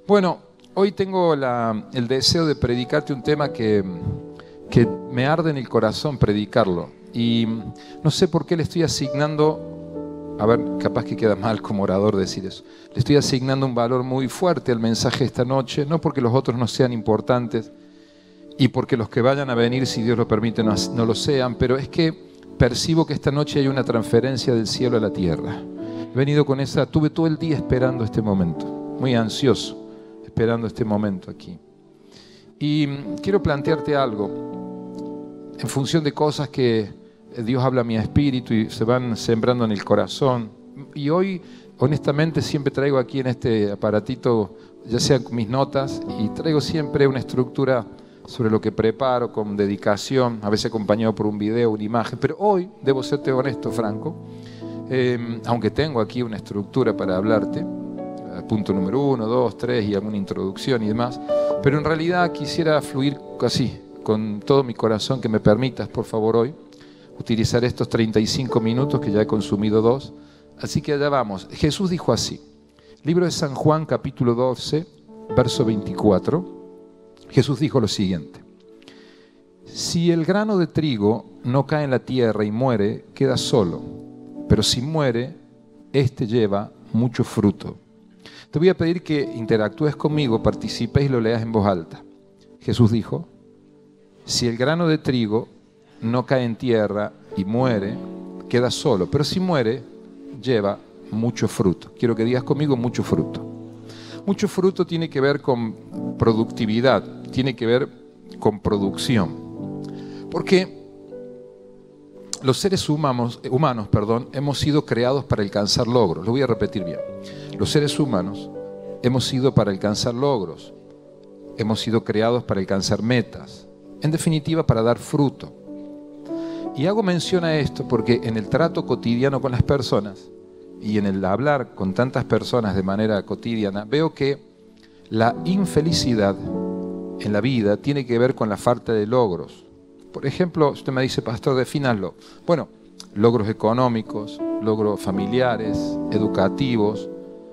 Bueno, hoy tengo el deseo de predicarte un tema que me arde en el corazón predicarlo. Y no sé por qué le estoy asignando, a ver, capaz que queda mal como orador decir eso, le estoy asignando un valor muy fuerte al mensaje de esta noche, no porque los otros no sean importantes y porque los que vayan a venir, si Dios lo permite, no lo sean, pero es que percibo que esta noche hay una transferencia del cielo a la tierra. He venido con tuve todo el día esperando este momento, muy ansioso, esperando este momento aquí. Y quiero plantearte algo en función de cosas que Dios habla a mi espíritu y se van sembrando en el corazón. Y hoy, honestamente, siempre traigo aquí en este aparatito, ya sean mis notas, y traigo siempre una estructura sobre lo que preparo con dedicación, a veces acompañado por un video, una imagen. Pero hoy, debo serte honesto, Franco, aunque tengo aquí una estructura para hablarte, punto número 1, 2, 3 y alguna introducción y demás, pero en realidad quisiera fluir así, con todo mi corazón, que me permitas, por favor, hoy, utilizar estos 35 minutos, que ya he consumido 2. Así que allá vamos. Jesús dijo así, libro de San Juan, capítulo 12, verso 24. Jesús dijo lo siguiente: si el grano de trigo no cae en la tierra y muere, queda solo, pero si muere, éste lleva mucho fruto. Te voy a pedir que interactúes conmigo, participes y lo leas en voz alta. Jesús dijo: si el grano de trigo no cae en tierra y muere, queda solo, pero si muere, lleva mucho fruto. Quiero que digas conmigo: mucho fruto. Mucho fruto tiene que ver con productividad, tiene que ver con producción. Porque los seres humanos, hemos sido creados para alcanzar logros. Lo voy a repetir bien. Los seres humanos hemos sido para alcanzar logros. Hemos sido creados para alcanzar metas. En definitiva, para dar fruto. Y hago mención a esto porque en el trato cotidiano con las personas y en el hablar con tantas personas de manera cotidiana, veo que la infelicidad en la vida tiene que ver con la falta de logros. Por ejemplo, usted me dice: pastor, defínalo. Bueno, logros económicos, logros familiares, educativos,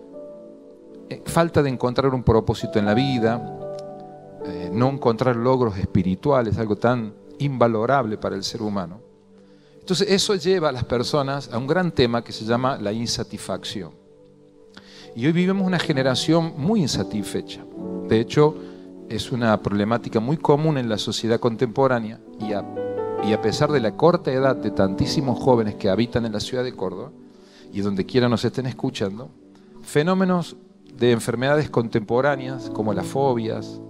falta de encontrar un propósito en la vida, no encontrar logros espirituales, algo tan invalorable para el ser humano. Entonces eso lleva a las personas a un gran tema que se llama la insatisfacción. Y hoy vivimos una generación muy insatisfecha. De hecho, es una problemática muy común en la sociedad contemporánea y a pesar de la corta edad de tantísimos jóvenes que habitan en la ciudad de Córdoba y donde quiera nos estén escuchando, fenómenos de enfermedades contemporáneas como las fobias,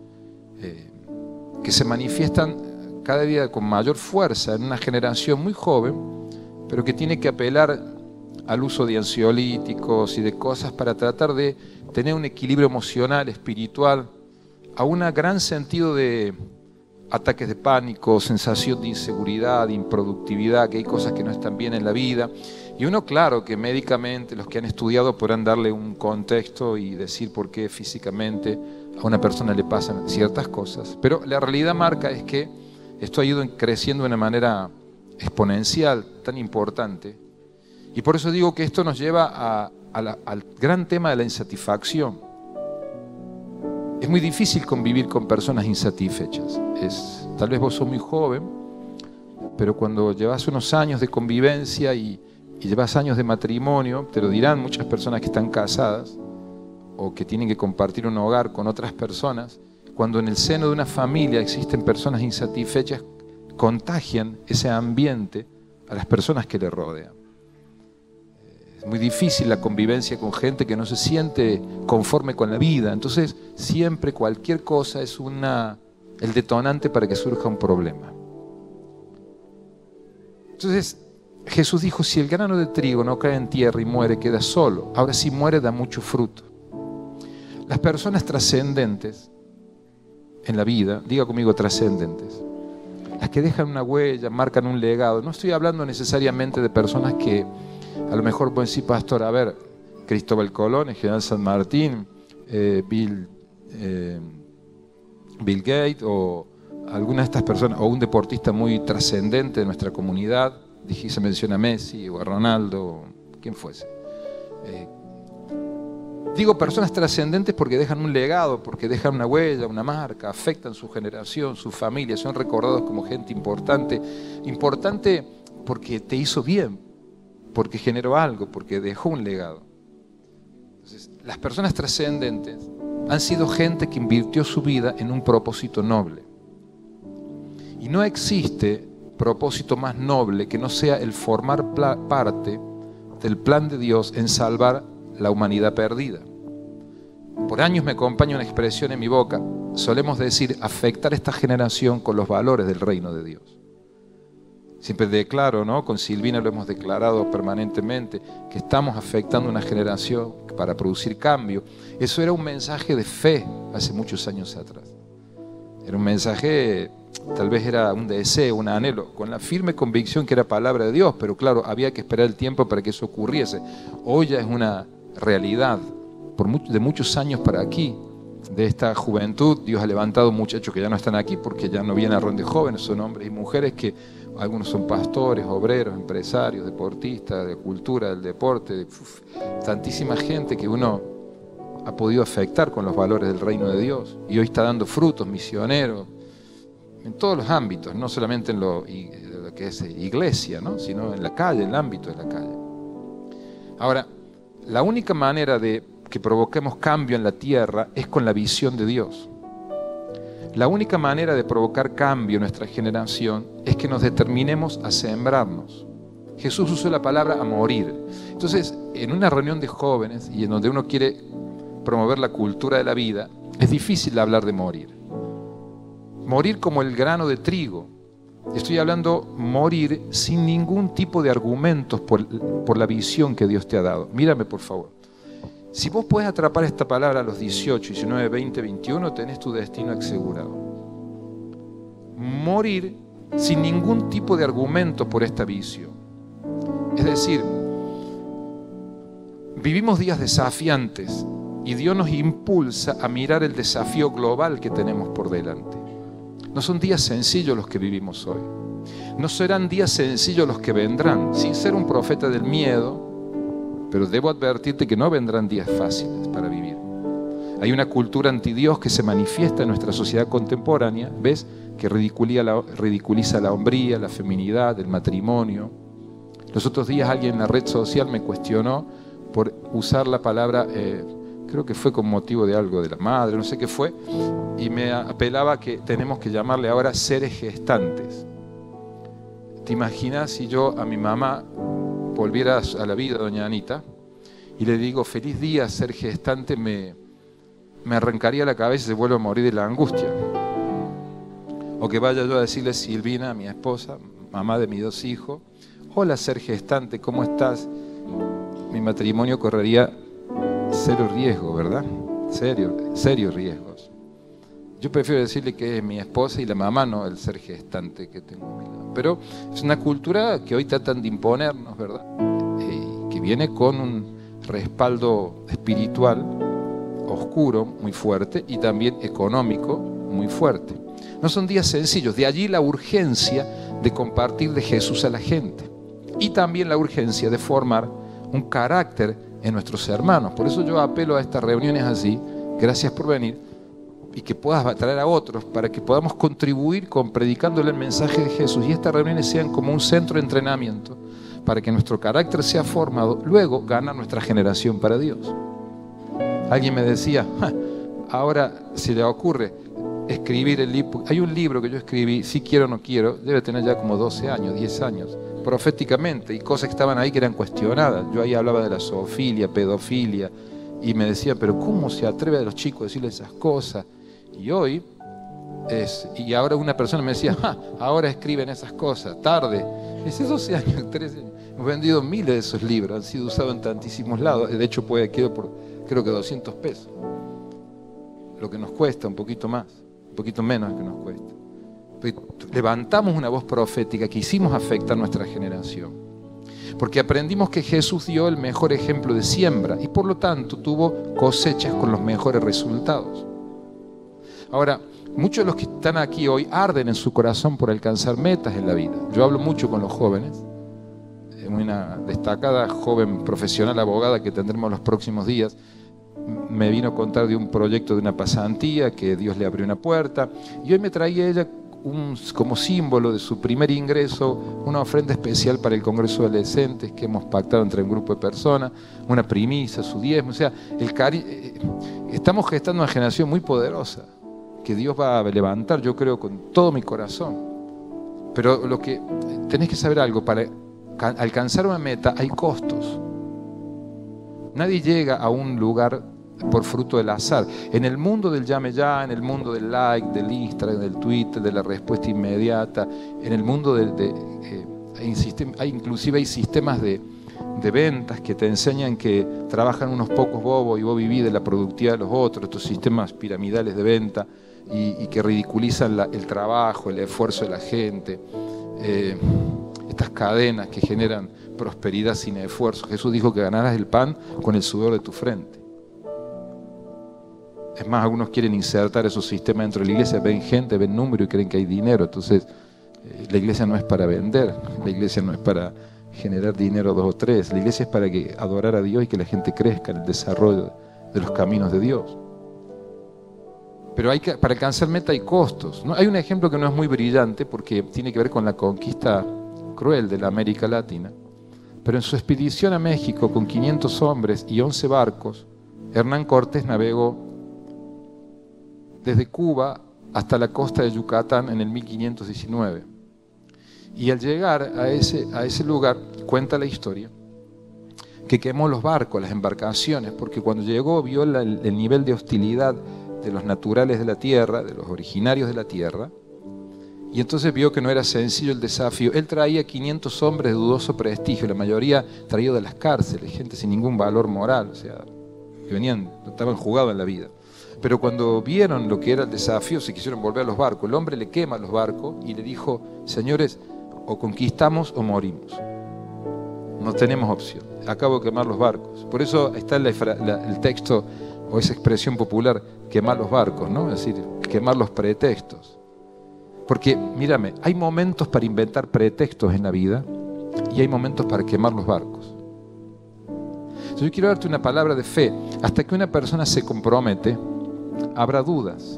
que se manifiestan cada día con mayor fuerza en una generación muy joven, pero que tiene que apelar al uso de ansiolíticos y de cosas para tratar de tener un equilibrio emocional, espiritual, a un gran sentido de ataques de pánico, sensación de inseguridad, de improductividad, que hay cosas que no están bien en la vida. Y uno, claro, que médicamente los que han estudiado podrán darle un contexto y decir por qué físicamente a una persona le pasan ciertas cosas. Pero la realidad marca es que esto ha ido creciendo de una manera exponencial, tan importante. Y por eso digo que esto nos lleva al gran tema de la insatisfacción. Es muy difícil convivir con personas insatisfechas. Tal vez vos sos muy joven, pero cuando llevas unos años de convivencia y llevas años de matrimonio, te lo dirán muchas personas que están casadas o que tienen que compartir un hogar con otras personas. Cuando en el seno de una familia existen personas insatisfechas, contagian ese ambiente a las personas que le rodean. Es muy difícil la convivencia con gente que no se siente conforme con la vida. Entonces, siempre cualquier cosa es el detonante para que surja un problema. Entonces, Jesús dijo: si el grano de trigo no cae en tierra y muere, queda solo. Ahora, si muere, da mucho fruto. Las personas trascendentes en la vida, diga conmigo trascendentes, las que dejan una huella, marcan un legado. No estoy hablando necesariamente de personas que a lo mejor pueden decir: pastor, a ver, Cristóbal Colón, el General San Martín, Bill Gates o alguna de estas personas, o un deportista muy trascendente de nuestra comunidad. Se menciona a Messi o a Ronaldo, quien fuese. Digo personas trascendentes porque dejan un legado, porque dejan una huella, una marca, afectan su generación, su familia, son recordados como gente importante. Importante porque te hizo bien, porque generó algo, porque dejó un legado. Entonces, las personas trascendentes han sido gente que invirtió su vida en un propósito noble. Y no existe propósito más noble que no sea el formar parte del plan de Dios en salvar la humanidad perdida. Por años me acompaña una expresión en mi boca. Solemos decir afectar esta generación con los valores del reino de Dios. Siempre declaro, ¿no? Con Silvina lo hemos declarado permanentemente, que estamos afectando una generación para producir cambio. Eso era un mensaje de fe hace muchos años atrás. Era un mensaje, tal vez era un deseo, un anhelo, con la firme convicción que era palabra de Dios, pero claro, había que esperar el tiempo para que eso ocurriese. Hoy ya es una realidad, de muchos años para aquí, de esta juventud. Dios ha levantado muchachos que ya no están aquí porque ya no vienen a ronda de jóvenes, son hombres y mujeres que algunos son pastores, obreros, empresarios, deportistas, de cultura, del deporte, tantísima gente que uno ha podido afectar con los valores del reino de Dios y hoy está dando frutos, misioneros, en todos los ámbitos, no solamente en lo que es iglesia, ¿no? Sino en la calle, en el ámbito de la calle. Ahora, la única manera de que provoquemos cambio en la tierra es con la visión de Dios. La única manera de provocar cambio en nuestra generación es que nos determinemos a sembrarnos. Jesús usó la palabra a morir. Entonces, en una reunión de jóvenes y en donde uno quiere promover la cultura de la vida, es difícil hablar de morir. Morir como el grano de trigo. Estoy hablando morir sin ningún tipo de argumentos por la visión que Dios te ha dado. Mírame, por favor. Si vos podés atrapar esta palabra a los 18, 19, 20, 21, tenés tu destino asegurado. Morir sin ningún tipo de argumento por esta visión. Es decir, vivimos días desafiantes y Dios nos impulsa a mirar el desafío global que tenemos por delante. No son días sencillos los que vivimos hoy. No serán días sencillos los que vendrán, sin ser un profeta del miedo, pero debo advertirte que no vendrán días fáciles para vivir. Hay una cultura antidios que se manifiesta en nuestra sociedad contemporánea, ¿ves? Que ridiculiza la hombría, la feminidad, el matrimonio. Los otros días alguien en la red social me cuestionó por usar la palabra, creo que fue con motivo de algo de la madre, no sé qué fue, y me apelaba que tenemos que llamarle ahora seres gestantes. ¿Te imaginas si yo a mi mamá volviera a la vida, doña Anita, y le digo feliz día, ser gestante, me arrancaría la cabeza y se vuelve a morir de la angustia? O que vaya yo a decirle a Silvina, mi esposa, mamá de mis 2 hijos, hola, ser gestante, ¿cómo estás? Mi matrimonio correría cero riesgo, ¿verdad? Serios riesgos. Yo prefiero decirle que es mi esposa y la mamá, no el ser gestante que tengo a mi lado. Pero es una cultura que hoy tratan de imponernos, ¿verdad? Que viene con un respaldo espiritual oscuro, muy fuerte, y también económico, muy fuerte. No son días sencillos, de allí la urgencia de compartir de Jesús a la gente. Y también la urgencia de formar un carácter en nuestros hermanos. Por eso yo apelo a estas reuniones así, gracias por venir, y que puedas atraer a otros para que podamos contribuir con predicándole el mensaje de Jesús y estas reuniones sean como un centro de entrenamiento para que nuestro carácter sea formado, luego gana nuestra generación para Dios. Alguien me decía, ahora se le ocurre escribir el libro. Hay un libro que yo escribí, Si quiero o no quiero, debe tener ya como 12 años, 10 años, proféticamente, y cosas que estaban ahí que eran cuestionadas. Yo ahí hablaba de la zoofilia, pedofilia, y me decía, pero ¿cómo se atreve a los chicos a decirle esas cosas? Y hoy, y ahora una persona me decía, ahora escriben esas cosas, tarde. Hace 12 años, 13 años, hemos vendido miles de esos libros, han sido usados en tantísimos lados, de hecho quedó por, creo que 200 pesos. Lo que nos cuesta, un poquito más, un poquito menos que nos cuesta. Levantamos una voz profética, quisimos afectar nuestra generación, porque aprendimos que Jesús dio el mejor ejemplo de siembra y por lo tanto tuvo cosechas con los mejores resultados. Ahora, muchos de los que están aquí hoy arden en su corazón por alcanzar metas en la vida. Yo hablo mucho con los jóvenes, una destacada joven profesional abogada que tendremos los próximos días, me vino a contar de un proyecto de una pasantía, que Dios le abrió una puerta, y hoy me traía ella como símbolo de su primer ingreso, una ofrenda especial para el Congreso de Adolescentes que hemos pactado entre un grupo de personas, una primicia, su diezmo. O sea, estamos gestando una generación muy poderosa que Dios va a levantar, yo creo, con todo mi corazón. Pero lo que tenés que saber algo, para alcanzar una meta hay costos. Nadie llega a un lugar por fruto del azar. En el mundo del llame ya, en el mundo del like, del Instagram, del Twitter, de la respuesta inmediata, en el mundo inclusive hay sistemas de ventas que te enseñan que trabajan unos pocos bobos y vos vivís de la productividad de los otros, estos sistemas piramidales de venta y que ridiculizan el trabajo, el esfuerzo de la gente, estas cadenas que generan prosperidad sin esfuerzo. Jesús dijo que ganarás el pan con el sudor de tu frente. Es más, algunos quieren insertar esos sistemas dentro de la iglesia, ven gente, ven número y creen que hay dinero. Entonces, la iglesia no es para vender, la iglesia no es para generar dinero 2 o 3, la iglesia es para adorar a Dios y que la gente crezca en el desarrollo de los caminos de Dios. Pero para alcanzar meta hay costos, ¿no? Hay un ejemplo que no es muy brillante porque tiene que ver con la conquista cruel de la América Latina, pero en su expedición a México con 500 hombres y 11 barcos, Hernán Cortés navegó desde Cuba hasta la costa de Yucatán en el 1519. Y al llegar a ese lugar, cuenta la historia, que quemó los barcos, las embarcaciones, porque cuando llegó vio el nivel de hostilidad de los naturales de la tierra, de los originarios de la tierra, y entonces vio que no era sencillo el desafío. Él traía 500 hombres de dudoso prestigio, la mayoría traídos de las cárceles, gente sin ningún valor moral, o sea, que estaban jugados en la vida. Pero cuando vieron lo que era el desafío, se quisieron volver a los barcos. El hombre le quema los barcos y le dijo: señores, o conquistamos o morimos. No tenemos opción. Acabo de quemar los barcos. Por eso está el texto o esa expresión popular, quemar los barcos, ¿no? Es decir, quemar los pretextos. Porque, mírame, hay momentos para inventar pretextos en la vida y hay momentos para quemar los barcos. Yo quiero darte una palabra de fe. Hasta que una persona se compromete, habrá dudas.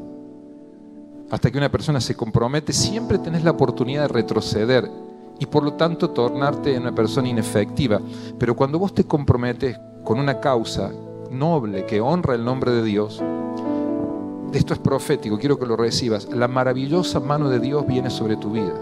Hasta que una persona se compromete, siempre tenés la oportunidad de retroceder y por lo tanto tornarte en una persona inefectiva. Pero cuando vos te comprometes con una causa noble que honra el nombre de Dios, esto es profético, quiero que lo recibas. La maravillosa mano de Dios viene sobre tu vida.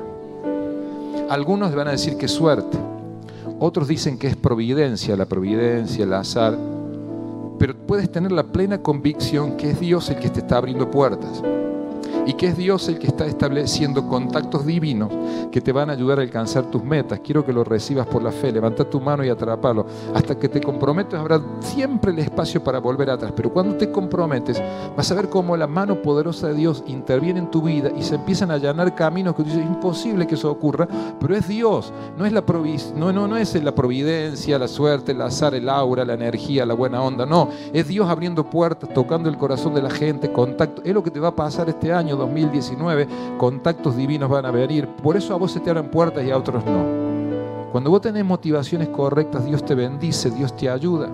Algunos van a decir que es suerte, otros dicen que es providencia, el azar. Pero puedes tener la plena convicción que es Dios el que te está abriendo puertas y que es Dios el que está estableciendo contactos divinos que te van a ayudar a alcanzar tus metas. Quiero que lo recibas por la fe. Levanta tu mano y atrápalo. Hasta que te comprometes habrá siempre el espacio para volver atrás, pero cuando te comprometes vas a ver cómo la mano poderosa de Dios interviene en tu vida y se empiezan a allanar caminos que tú dices: es imposible que eso ocurra, pero es Dios. No es la providencia, la suerte, el azar, el aura, la energía, la buena onda. No, es Dios abriendo puertas, tocando el corazón de la gente, contacto. Es lo que te va a pasar este año 2019, contactos divinos van a venir. Por eso a vos se te abren puertas y a otros no. Cuando vos tenés motivaciones correctas, Dios te bendice, Dios te ayuda.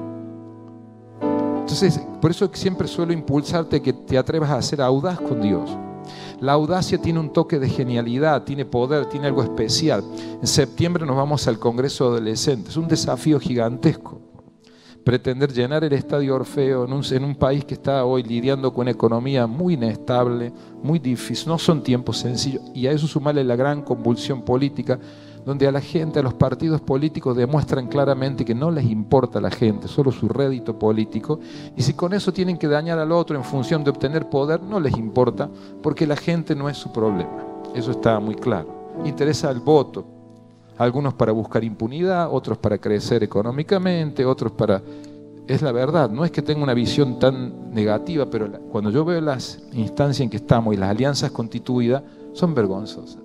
Entonces, por eso siempre suelo impulsarte a que te atrevas a ser audaz con Dios. La audacia tiene un toque de genialidad, tiene poder, tiene algo especial. En septiembre nos vamos al Congreso de Adolescentes. Es un desafío gigantesco. Pretender llenar el Estadio Orfeo en un país que está hoy lidiando con una economía muy inestable, muy difícil. No son tiempos sencillos. Y a eso sumarle la gran convulsión política, donde a la gente, a los partidos políticos demuestran claramente que no les importa a la gente, solo su rédito político. Y si con eso tienen que dañar al otro en función de obtener poder, no les importa, porque la gente no es su problema. Eso está muy claro. Interesa el voto. Algunos para buscar impunidad, otros para crecer económicamente, otros para... Es la verdad, no es que tenga una visión tan negativa, pero cuando yo veo las instancias en que estamos y las alianzas constituidas, son vergonzosas.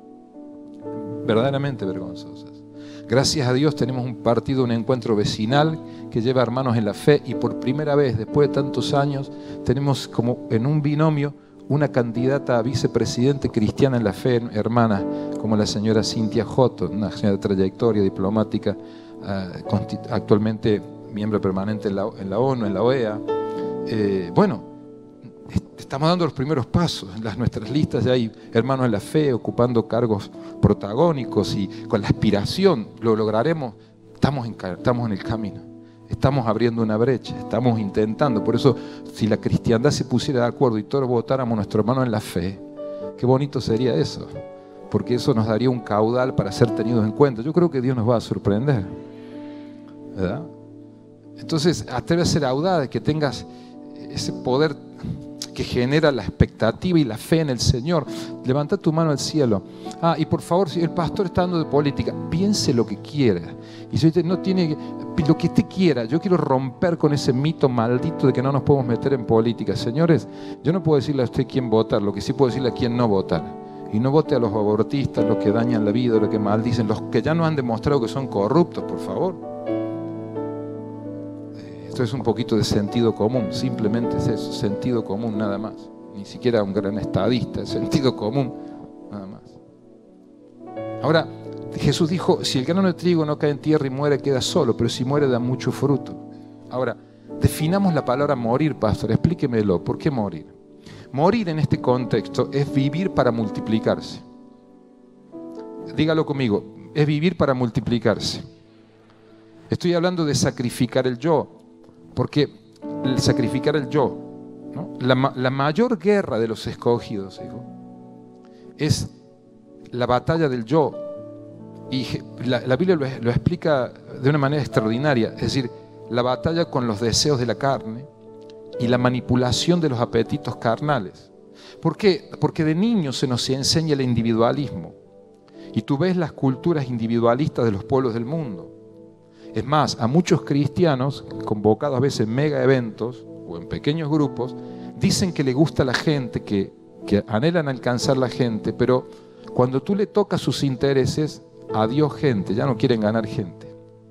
Verdaderamente vergonzosas. Gracias a Dios tenemos un partido, un encuentro vecinal que lleva hermanos en la fe y por primera vez, después de tantos años, tenemos como en un binomio una candidata a vicepresidente cristiana en la fe, hermana, como la señora Cynthia Joto, una señora de trayectoria diplomática, actualmente miembro permanente en la ONU, en la OEA, bueno, estamos dando los primeros pasos. En nuestras listas ya hay hermanos en la fe ocupando cargos protagónicos y con la aspiración lo lograremos. Estamos en el camino, estamos abriendo una brecha, estamos intentando. Por eso, si la cristiandad se pusiera de acuerdo y todos votáramos a nuestro hermano en la fe, qué bonito sería eso, porque eso nos daría un caudal para ser tenidos en cuenta. Yo creo que Dios nos va a sorprender, ¿verdad? Entonces, atrévete a ser audaz, que tengas ese poder que genera la expectativa y la fe en el Señor. Levanta tu mano al cielo. Y por favor, si el pastor está hablando de política, piense lo que quiera. Y si usted no tiene lo que usted quiera, yo quiero romper con ese mito maldito de que no nos podemos meter en política. Señores, yo no puedo decirle a usted quién votar, lo que sí puedo decirle a quién no votar. Y no vote a los abortistas, los que dañan la vida, los que maldicen, los que ya nos han demostrado que son corruptos, por favor. Esto es un poquito de sentido común, simplemente es eso, sentido común nada más. Ni siquiera un gran estadista, es sentido común nada más. Ahora, Jesús dijo, si el grano de trigo no cae en tierra y muere, queda solo, pero si muere da mucho fruto. Ahora, definamos la palabra morir, pastor, explíquemelo, ¿por qué morir? Morir en este contexto es vivir para multiplicarse. Dígalo conmigo, es vivir para multiplicarse. Estoy hablando de sacrificar el yo. Porque el sacrificar el yo, ¿no? La mayor guerra de los escogidos, hijo, es la batalla del yo. Y la Biblia lo explica de una manera extraordinaria. Es decir, la batalla con los deseos de la carne y la manipulación de los apetitos carnales. ¿Por qué? Porque de niños se nos enseña el individualismo. Y tú ves las culturas individualistas de los pueblos del mundo. Es más, a muchos cristianos, convocados a veces en mega eventos o en pequeños grupos, dicen que le gusta a la gente, que anhelan alcanzar la gente, pero cuando tú le tocas sus intereses, adiós gente, ya no quieren ganar gente.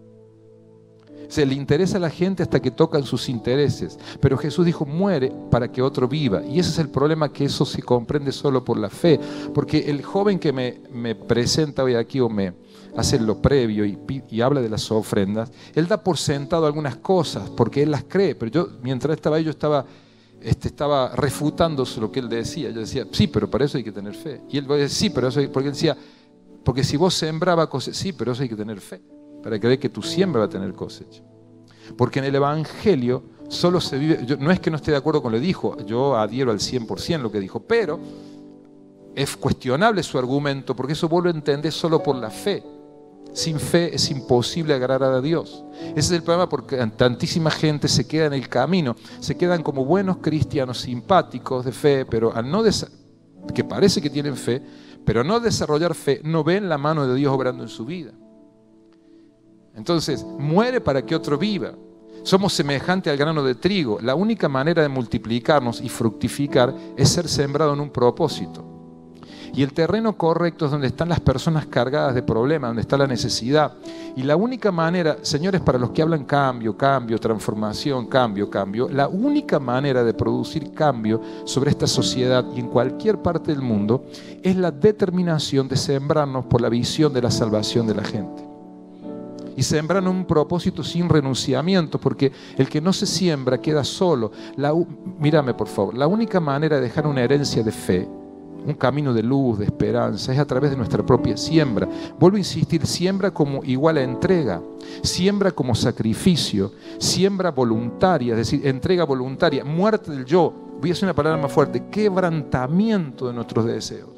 Se le interesa a la gente hasta que tocan sus intereses, pero Jesús dijo, muere para que otro viva. Y ese es el problema, que eso se comprende solo por la fe, porque el joven que me presenta hoy aquí o me hace lo previo y habla de las ofrendas, él da por sentado algunas cosas porque él las cree, pero yo mientras estaba ahí yo estaba refutando lo que él decía. Yo decía, sí, pero para eso hay que tener fe. Y él decía, sí, pero eso porque él decía, porque si vos sembrabas cosas, sí, pero eso hay que tener fe para creer que tu siembra va a tener cosecha. Porque en el Evangelio solo se vive, no es que no esté de acuerdo con lo que dijo, yo adhiero al 100% lo que dijo, pero es cuestionable su argumento, porque eso vos lo entendés solo por la fe. Sin fe es imposible agradar a Dios. Ese es el problema, porque tantísima gente se queda en el camino, se quedan como buenos cristianos simpáticos de fe, pero al no que parece que tienen fe, pero no desarrollar fe, no ven la mano de Dios obrando en su vida. Entonces, muere para que otro viva. Somos semejantes al grano de trigo. La única manera de multiplicarnos y fructificar es ser sembrado en un propósito. Y el terreno correcto es donde están las personas cargadas de problemas, donde está la necesidad. Y la única manera, señores, para los que hablan cambio, transformación, cambio, la única manera de producir cambio sobre esta sociedad y en cualquier parte del mundo es la determinación de sembrarnos por la visión de la salvación de la gente. Y sembran un propósito sin renunciamiento, porque el que no se siembra queda solo. Mírame por favor, la única manera de dejar una herencia de fe, un camino de luz, de esperanza, es a través de nuestra propia siembra. Vuelvo a insistir, siembra como igual a entrega, siembra como sacrificio, siembra voluntaria, es decir, entrega voluntaria, muerte del yo. Voy a hacer una palabra más fuerte, quebrantamiento de nuestros deseos.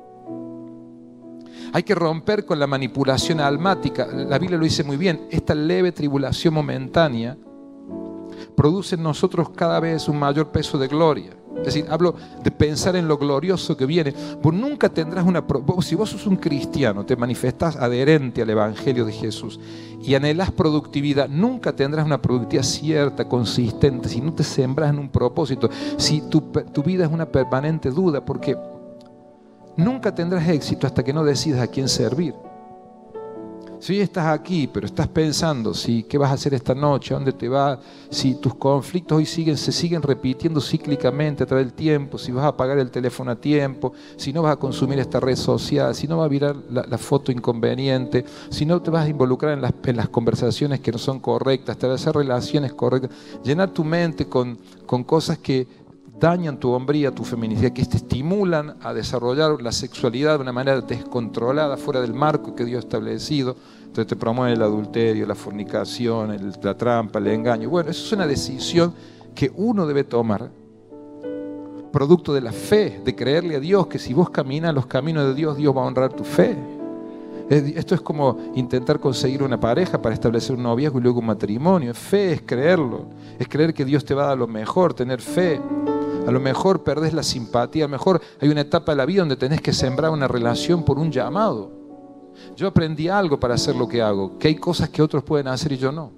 Hay que romper con la manipulación almática. La Biblia lo dice muy bien, esta leve tribulación momentánea produce en nosotros cada vez un mayor peso de gloria. Es decir, hablo de pensar en lo glorioso que viene. Vos nunca tendrás si vos sos un cristiano, te manifestás adherente al Evangelio de Jesús y anhelás productividad, nunca tendrás una productividad cierta, consistente, si no te sembras en un propósito, si tu vida es una permanente duda, porque nunca tendrás éxito hasta que no decidas a quién servir. Si hoy estás aquí, pero estás pensando si qué vas a hacer esta noche, a dónde te vas, si tus conflictos hoy se siguen repitiendo cíclicamente a través del tiempo, si vas a apagar el teléfono a tiempo, si no vas a consumir esta red social, si no vas a mirar la foto inconveniente, si no te vas a involucrar en las conversaciones que no son correctas, te vas a hacer relaciones correctas, llenar tu mente con cosas que dañan tu hombría, tu feminidad, que te estimulan a desarrollar la sexualidad de una manera descontrolada, fuera del marco que Dios ha establecido. Entonces te promueve el adulterio, la fornicación, la trampa, el engaño. Bueno, eso es una decisión que uno debe tomar, producto de la fe, de creerle a Dios, que si vos caminas los caminos de Dios, Dios va a honrar tu fe. Esto es como intentar conseguir una pareja para establecer un noviazgo y luego un matrimonio. Fe es creerlo, es creer que Dios te va a dar lo mejor, tener fe. A lo mejor perdés la simpatía, a lo mejor hay una etapa de la vida donde tenés que sembrar una relación por un llamado. Yo aprendí algo para hacer lo que hago, que hay cosas que otros pueden hacer y yo no,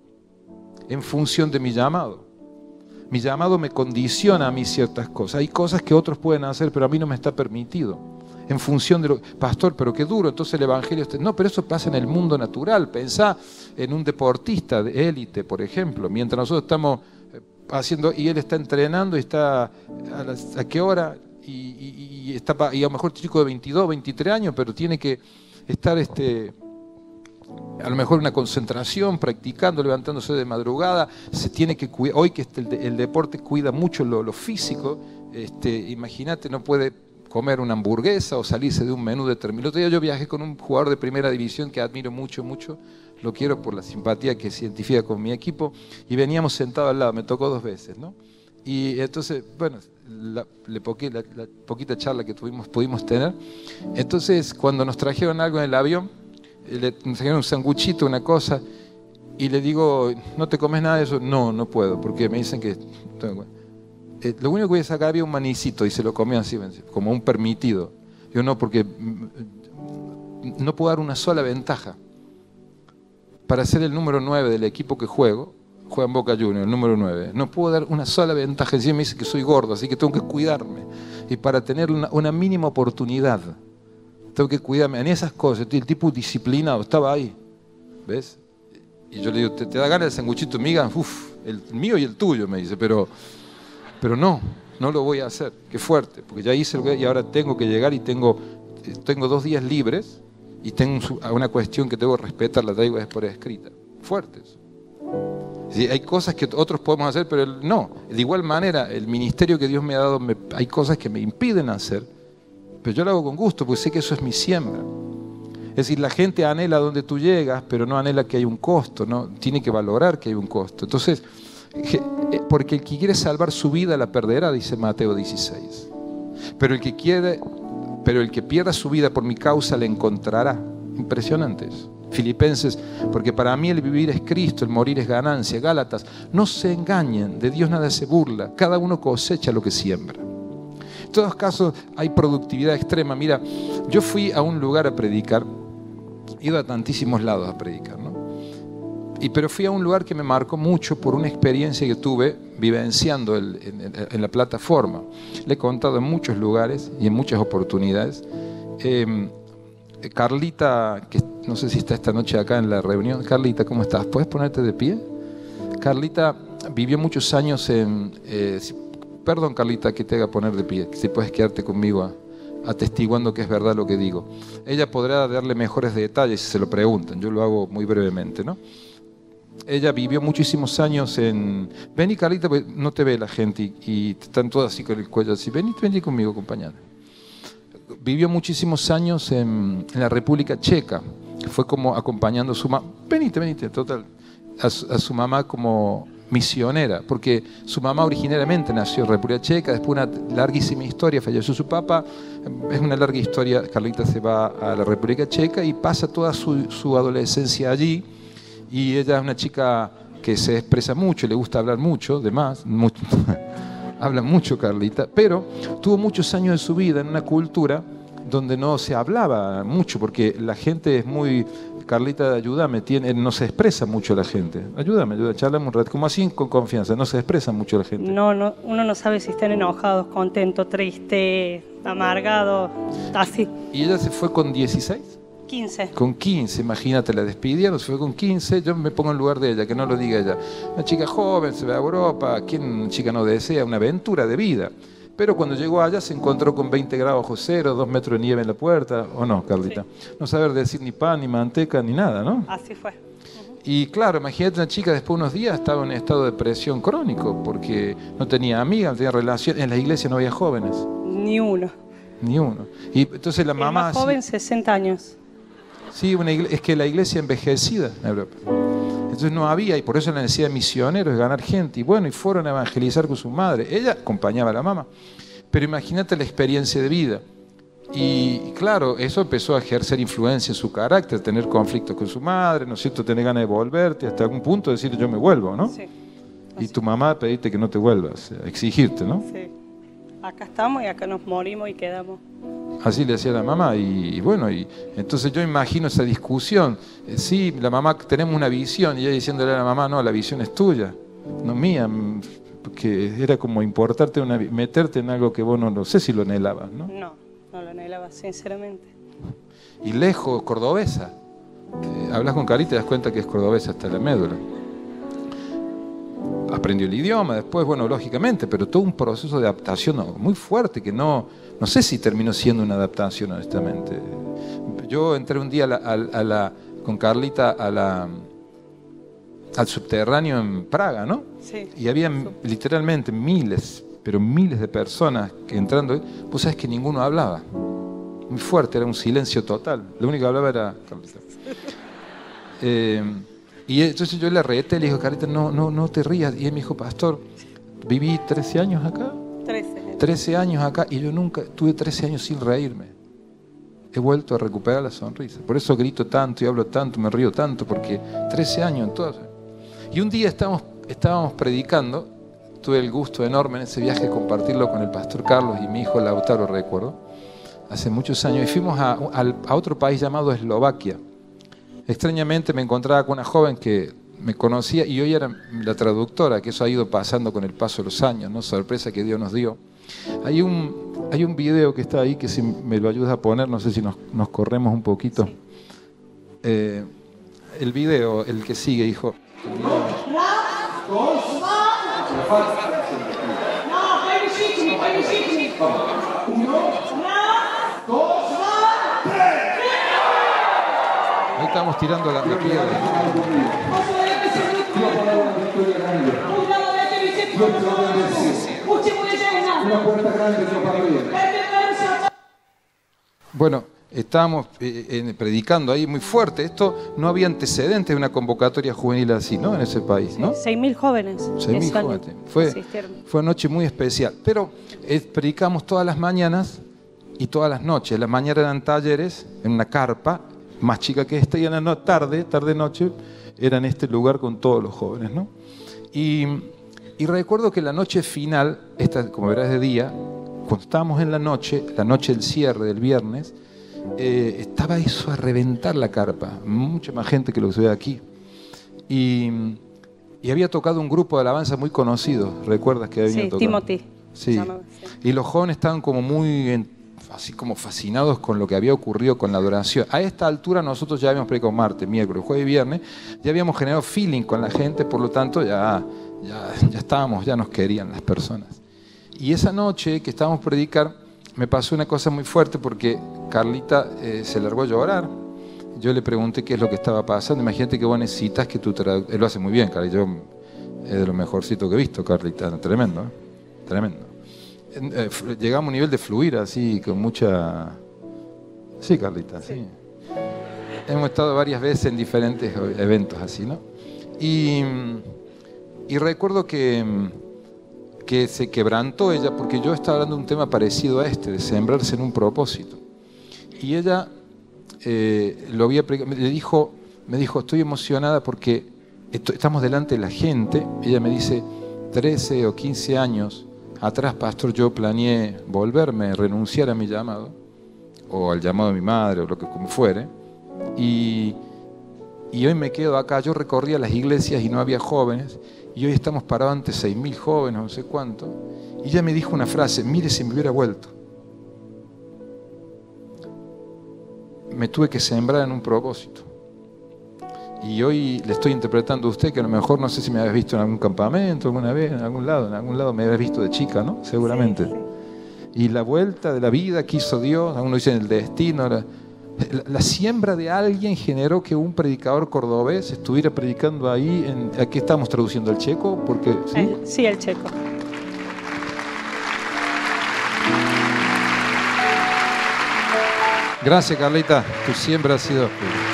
en función de mi llamado. Mi llamado me condiciona a mí ciertas cosas. Hay cosas que otros pueden hacer, pero a mí no me está permitido. En función de lo... Pastor, pero qué duro, entonces el evangelio... No, pero eso pasa en el mundo natural. Pensá en un deportista de élite, por ejemplo. Mientras nosotros estamos haciendo, y él está entrenando, y está a qué hora, y a lo mejor chico de 22, 23 años, pero tiene que estar a lo mejor una concentración, practicando, levantándose de madrugada, se tiene que cuidar. Hoy que el deporte cuida mucho lo físico, imagínate, no puede comer una hamburguesa o salirse de un menú determinado. El otro día yo viajé con un jugador de primera división que admiro mucho, lo quiero por la simpatía que se identifica con mi equipo, y veníamos sentados al lado, me tocó 2 veces, ¿no? Y entonces, bueno, la poquita charla que pudimos tener, entonces cuando nos trajeron algo en el avión, nos trajeron un sanguchito, una cosa, y le digo, ¿no te comes nada de eso? No puedo, porque me dicen que... lo único que voy a sacar, había un manicito y se lo comió así, como un permitido. Yo no, porque no puedo dar una sola ventaja. Para ser el número 9 del equipo que juega en Boca Juniors, el número 9. No puedo dar una sola ventaja. Encima me dice que soy gordo, así que tengo que cuidarme. Y para tener una mínima oportunidad, tengo que cuidarme en esas cosas. El tipo disciplinado, estaba ahí. ¿Ves? Y yo le digo, ¿te da ganas el sanguchito, miga? Uf, el mío y el tuyo, me dice, pero no lo voy a hacer. Qué fuerte, porque ya hice y ahora tengo que llegar y tengo 2 días libres y tengo una cuestión que tengo que respetar, la traigo por escrita. Fuertes. Sí, hay cosas que otros podemos hacer, pero no. De igual manera, el ministerio que Dios me ha dado, hay cosas que me impiden hacer, pero yo lo hago con gusto, porque sé que eso es mi siembra. Es decir, la gente anhela donde tú llegas, pero no anhela que hay un costo, ¿no? Tiene que valorar que hay un costo. Entonces, porque el que quiere salvar su vida la perderá, dice Mateo 16. Pero el que pierda su vida por mi causa la encontrará. Impresionante eso. Filipenses, porque para mí el vivir es Cristo, el morir es ganancia. Gálatas, no se engañen, de Dios nada se burla, cada uno cosecha lo que siembra. En todos casos hay productividad extrema. Mira, yo fui a un lugar a predicar, he ido a tantísimos lados a predicar, ¿no? Pero fui a un lugar que me marcó mucho por una experiencia que tuve vivenciando en la plataforma. Le he contado en muchos lugares y en muchas oportunidades. Carlita, que no sé si está esta noche acá en la reunión. Carlita, ¿cómo estás? ¿Puedes ponerte de pie? Carlita vivió muchos años perdón, Carlita, que te haga poner de pie. Si puedes quedarte conmigo atestiguando que es verdad lo que digo. Ella podrá darle mejores detalles si se lo preguntan. Yo lo hago muy brevemente, ¿no? Ella vivió muchísimos años en... Vení, Carlita, porque no te ve la gente y están todas así con el cuello así. Vení conmigo, acompañada. Vivió muchísimos años en la República Checa. Fue como acompañando a su mamá. Venite, total. A su mamá como misionera, porque su mamá originariamente nació en República Checa, después una larguísima historia, falleció su papá, es una larga historia. Carlita se va a la República Checa y pasa toda su adolescencia allí, y ella es una chica que se expresa mucho, le gusta hablar mucho, demás, habla mucho Carlita, pero tuvo muchos años de su vida en una cultura donde no se hablaba mucho, porque la gente es muy... Carlita, ayúdame, no se expresa mucho la gente. Ayúdame, charlame un rato. Como así, con confianza, no se expresa mucho la gente. No, uno no sabe si están enojados, contentos, tristes, amargados, así. ¿Y ella se fue con 16? 15. Con 15, imagínate, la despidieron, se fue con 15, yo me pongo en lugar de ella, que no lo diga ella. Una chica joven, se va a Europa, ¿quién una chica no desea? Una aventura de vida. Pero cuando llegó allá se encontró con 20 grados bajo cero, 2 metros de nieve en la puerta, ¿o no, Carlita? Sí. No saber decir ni pan, ni manteca, ni nada, ¿no? Así fue. Y claro, imagínate una chica después de unos días estaba en estado de depresión crónico, porque no tenía amigas, no tenía relación, en la iglesia no había jóvenes. Ni uno. Ni uno. Y entonces la mamá... El más joven, 60 años. Sí, es que la iglesia envejecida en Europa. Entonces no había, y por eso la necesidad de misioneros, de ganar gente. Y bueno, y fueron a evangelizar con su madre. Ella acompañaba a la mamá. Pero imagínate la experiencia de vida. Y claro, eso empezó a ejercer influencia en su carácter, tener conflictos con su madre, ¿no es cierto? Tener ganas de volverte, hasta algún punto decir yo me vuelvo, ¿no? Sí. Y tu mamá pedirte que no te vuelvas, exigirte, ¿no? Sí. Acá estamos y acá nos morimos y quedamos. Así le decía la mamá, y bueno, y entonces yo imagino esa discusión. Sí, la mamá, tenemos una visión, y ella diciéndole a la mamá, no, la visión es tuya, no mía, porque era como importarte, meterte en algo que vos no sé si lo anhelabas, ¿no? No lo anhelaba, sinceramente. Y lejos, cordobesa. Hablas con Cari y te das cuenta que es cordobesa hasta la médula. Aprendió el idioma después, bueno, lógicamente, pero todo un proceso de adaptación muy fuerte que no sé si terminó siendo una adaptación, honestamente. Yo entré un día con Carlita al subterráneo en Praga, ¿no? Sí. Y había literalmente miles de personas que entrando, vos sabés que ninguno hablaba. Muy fuerte, era un silencio total. Lo único que hablaba era Carlita. Y entonces yo le reté, le dijo, Carlita, no te rías. Y él me dijo, pastor, viví 13 años acá. 13 años acá y yo nunca tuve 13 años sin reírme. He vuelto a recuperar la sonrisa. Por eso grito tanto y hablo tanto, me río tanto, porque 13 años en todas. Y un día estábamos predicando, tuve el gusto enorme en ese viaje de compartirlo con el pastor Carlos y mi hijo Lautaro, recuerdo, hace muchos años, y fuimos a otro país llamado Eslovaquia. Extrañamente me encontraba con una joven que me conocía y hoy era la traductora, que eso ha ido pasando con el paso de los años, ¿no? Sorpresa que Dios nos dio. Hay un video que está ahí que si me lo ayudas a poner, no sé si nos corremos un poquito. Sí. El video, el que sigue, hijo. Ahí estamos tirando la piedra. Bueno, estábamos predicando ahí muy fuerte. Esto no había antecedentes de una convocatoria juvenil así, ¿no? En ese país, ¿no? 6.000 jóvenes. 6.000 jóvenes. Fue una noche muy especial. Pero predicamos todas las mañanas y todas las noches. Las mañanas eran talleres en una carpa más chica que esta, y en la tarde-noche era en este lugar con todos los jóvenes, ¿no? Y recuerdo que la noche final, esta como verás de día, cuando estábamos en la noche del cierre del viernes, estaba eso a reventar la carpa, mucha más gente que lo que se ve aquí. Y había tocado un grupo de alabanza muy conocido, ¿recuerdas que había tocado? Timothy. Sí, y los jóvenes estaban como muy así como fascinados con lo que había ocurrido con la adoración. A esta altura nosotros ya habíamos predicado martes, miércoles, jueves y viernes, ya habíamos generado feeling con la gente, por lo tanto ya estábamos, ya nos querían las personas. Y esa noche que estábamos predicar, me pasó una cosa muy fuerte porque Carlita se largó a llorar. Yo le pregunté qué es lo que estaba pasando. Imagínate que vos necesitas que tu traductor... Él lo hace muy bien, Carlita. Es de lo mejorcito que he visto, Carlita. Tremendo, ¿eh? Tremendo. Llegamos a un nivel de fluir así, con mucha... Sí, Carlita, sí. Hemos estado varias veces en diferentes eventos así, ¿no? Y recuerdo que se quebrantó ella, porque yo estaba hablando de un tema parecido a este, de sembrarse en un propósito. Y ella me dijo, estoy emocionada porque estamos delante de la gente. Ella me dice, 13 o 15 años atrás, pastor, yo planeé volverme, renunciar a mi llamado, o al llamado de mi madre, o lo que como fuere, y hoy me quedo acá. Yo recorría las iglesias y no había jóvenes, y hoy estamos parados ante 6.000 jóvenes, no sé cuánto, y ella me dijo una frase, mire si me hubiera vuelto. me tuve que sembrar en un propósito. Y hoy le estoy interpretando a usted que a lo mejor, no sé si me habías visto en algún campamento, alguna vez, en algún lado me habías visto de chica, ¿no? Seguramente. Sí, sí. Y la vuelta de la vida que hizo Dios, algunos dicen el destino, la siembra de alguien generó que un predicador cordobés estuviera predicando ahí. Aquí estamos traduciendo el checo, porque ¿sí? Sí, el checo. Gracias, Carlita. Tu siembra ha sido.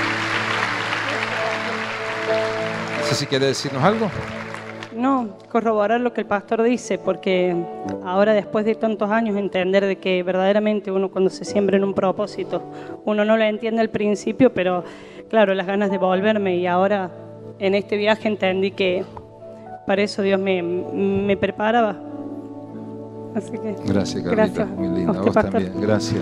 No sé si quieres decirnos algo. No, corroborar lo que el pastor dice, porque ahora después de tantos años entender de que verdaderamente uno cuando se siembra en un propósito, uno no lo entiende al principio, pero claro, las ganas de volverme, y ahora en este viaje entendí que para eso Dios me preparaba. Así que Gracias, Carlita. gracias. Muy linda. A usted, Vos pastor. también. Gracias.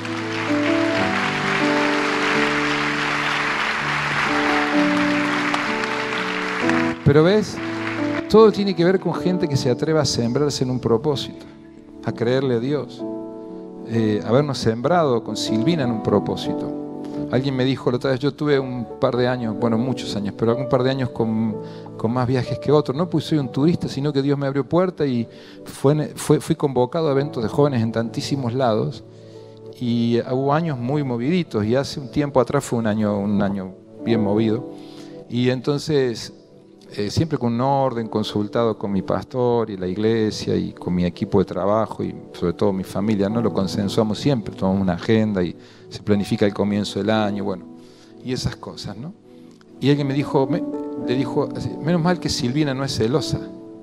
Pero ves, todo tiene que ver con gente que se atreva a sembrarse en un propósito, a creerle a Dios, habernos sembrado con Silvina en un propósito. Alguien me dijo la otra vez, yo tuve un par de años, bueno, muchos años, pero un par de años con más viajes que otros. No pues soy un turista, sino que Dios me abrió puerta y fui convocado a eventos de jóvenes en tantísimos lados. Y hubo años muy moviditos, y hace un tiempo atrás fue un año bien movido. Y entonces, siempre con un orden, consultado con mi pastor y la iglesia y con mi equipo de trabajo y sobre todo mi familia, ¿no? Lo consensuamos siempre, tomamos una agenda y se planifica el comienzo del año, bueno, y esas cosas, ¿no? Y alguien le dijo, menos mal que Silvina no es celosa.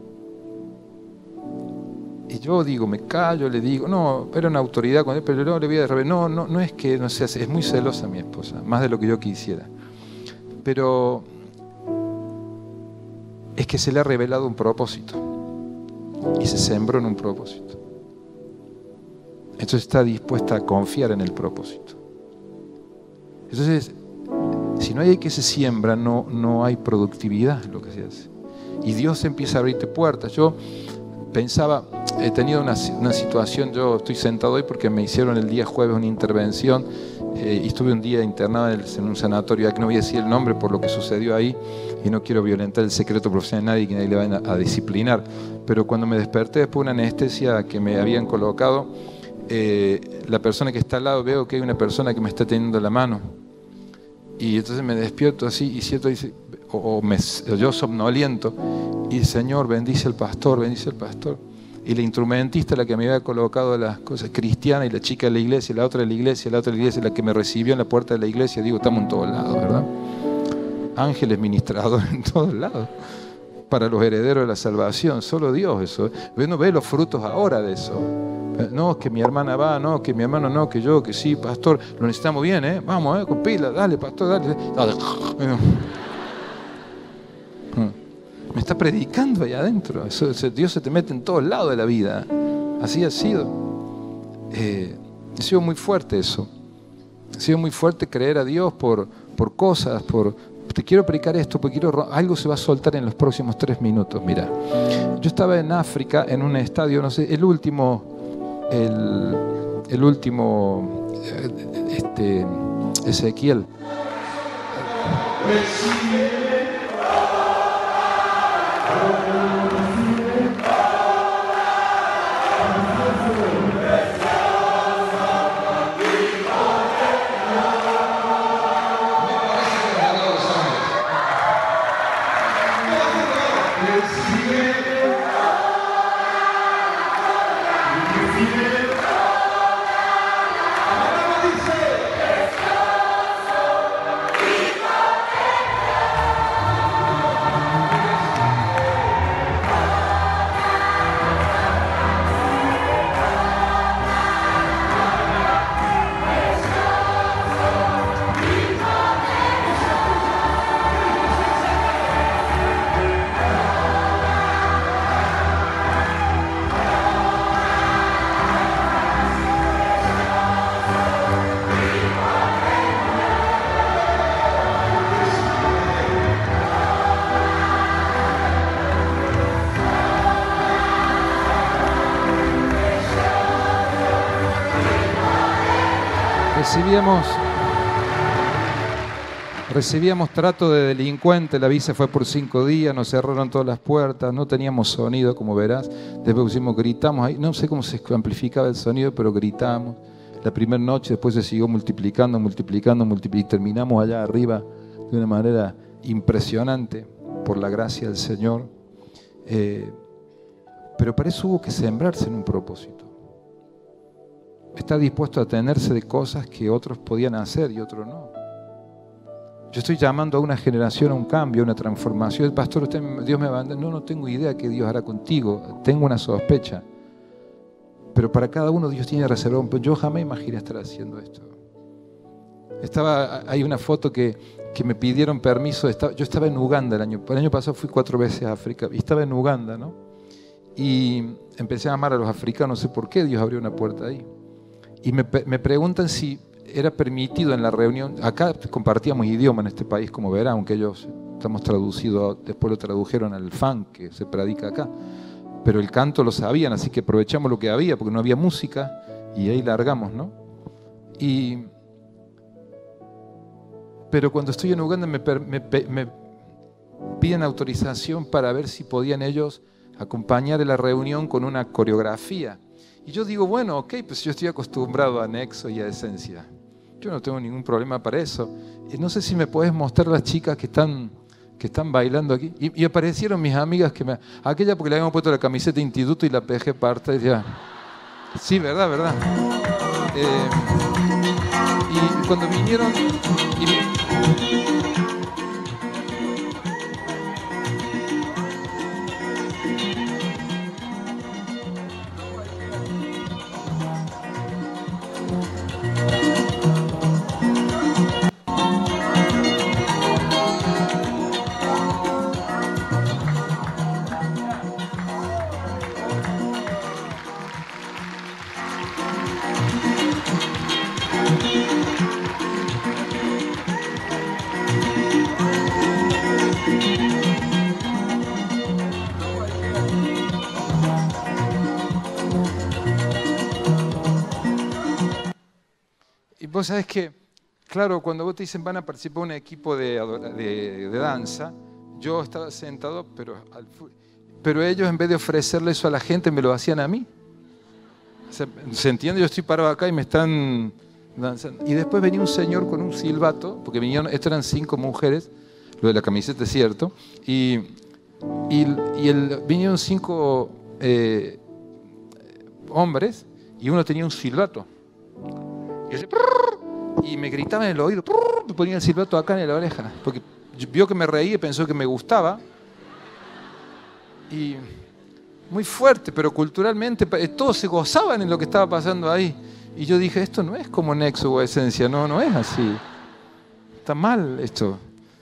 Y yo digo, me callo, le digo, no, era una autoridad con él, pero no le voy a revelar, no es que no sea, es muy celosa mi esposa, más de lo que yo quisiera. Pero es que se le ha revelado un propósito y se sembró en un propósito. Entonces está dispuesta a confiar en el propósito. Entonces, si no hay que se siembra, no hay productividad en lo que se hace. Y Dios empieza a abrirte puertas. Yo pensaba, he tenido una situación, yo estoy sentado hoy porque me hicieron el día jueves una intervención y estuve un día internado en un sanatorio, que no voy a decir el nombre por lo que sucedió ahí y no quiero violentar el secreto profesional de nadie, que nadie le vayan a disciplinar, pero cuando me desperté después de una anestesia que me habían colocado, la persona que está al lado, veo que hay una persona que me está teniendo la mano y entonces me despierto así y siento, dice, yo somnoliento y Señor, bendice al pastor, bendice al pastor. Y la instrumentista, la que me había colocado las cosas cristianas, y la chica de la iglesia, la otra de la iglesia, la otra de la iglesia, la que me recibió en la puerta de la iglesia, digo, estamos en todos lados, ¿verdad? Ángeles ministradores en todos lados, para los herederos de la salvación, solo Dios eso. Uno ve los frutos ahora de eso. No, que mi hermana va, no, que mi hermano no, que yo, que sí, pastor, lo necesitamos bien, vamos, con pila, dale, pastor, dale. Me está predicando allá adentro. Dios se te mete en todos lados de la vida. Así ha sido. Ha sido muy fuerte eso. Ha sido muy fuerte creer a Dios por cosas, te quiero predicar esto, porque algo se va a soltar en los próximos 3 minutos. Mira, yo estaba en África, en un estadio, no sé, el último Ezequiel. recibíamos trato de delincuente, la visa fue por 5 días, nos cerraron todas las puertas, no teníamos sonido, como verás. Después pusimos, gritamos ahí, no sé cómo se amplificaba el sonido, pero gritamos. La primera noche, después se siguió multiplicando, y terminamos allá arriba de una manera impresionante, por la gracia del Señor. Pero para eso hubo que sembrarse en un propósito. Estar dispuesto a tenerse de cosas que otros podían hacer y otros no. Yo estoy llamando a una generación a un cambio, a una transformación. Pastor, Dios me va a andar. No tengo idea qué Dios hará contigo. Tengo una sospecha. Pero para cada uno Dios tiene reservado. Yo jamás imaginé estar haciendo esto. Hay una foto que me pidieron permiso. Yo estaba en Uganda el año pasado, fui 4 veces a África. Y estaba en Uganda, ¿no? Y empecé a amar a los africanos. No sé por qué Dios abrió una puerta ahí. Y me preguntan si era permitido en la reunión. Acá compartíamos idioma en este país, como verán, aunque ellos estamos traducidos, después lo tradujeron al funk que se predica acá. Pero el canto lo sabían, así que aprovechamos lo que había, porque no había música, y ahí largamos, ¿no? Pero cuando estoy en Uganda me piden autorización para ver si podían ellos acompañar en la reunión con una coreografía. Y yo digo, bueno, ok, pues yo estoy acostumbrado a Nexo y a Esencia. Yo no tengo ningún problema para eso. Y no sé si me puedes mostrar las chicas que están bailando aquí. Y aparecieron mis amigas aquella porque le habíamos puesto la camiseta de instituto y la PG parta y decía, sí, verdad. Y cuando vinieron... Y vos sabés que, claro, cuando vos te dicen van a participar en un equipo de danza, yo estaba sentado, pero ellos en vez de ofrecerle eso a la gente, me lo hacían a mí. ¿Se entiende? Yo estoy parado acá y me están danzando. Y después venía un señor con un silbato, porque estos eran 5 mujeres, lo de la camiseta es cierto, vinieron 5 hombres y uno tenía un silbato. Y me gritaba en el oído, me ponía el silbato acá en la oreja, porque vio que me reía y pensó que me gustaba. Y muy fuerte, pero culturalmente todos se gozaban en lo que estaba pasando ahí. Y yo dije, esto no es como Nexo o Esencia, no es así. Está mal esto.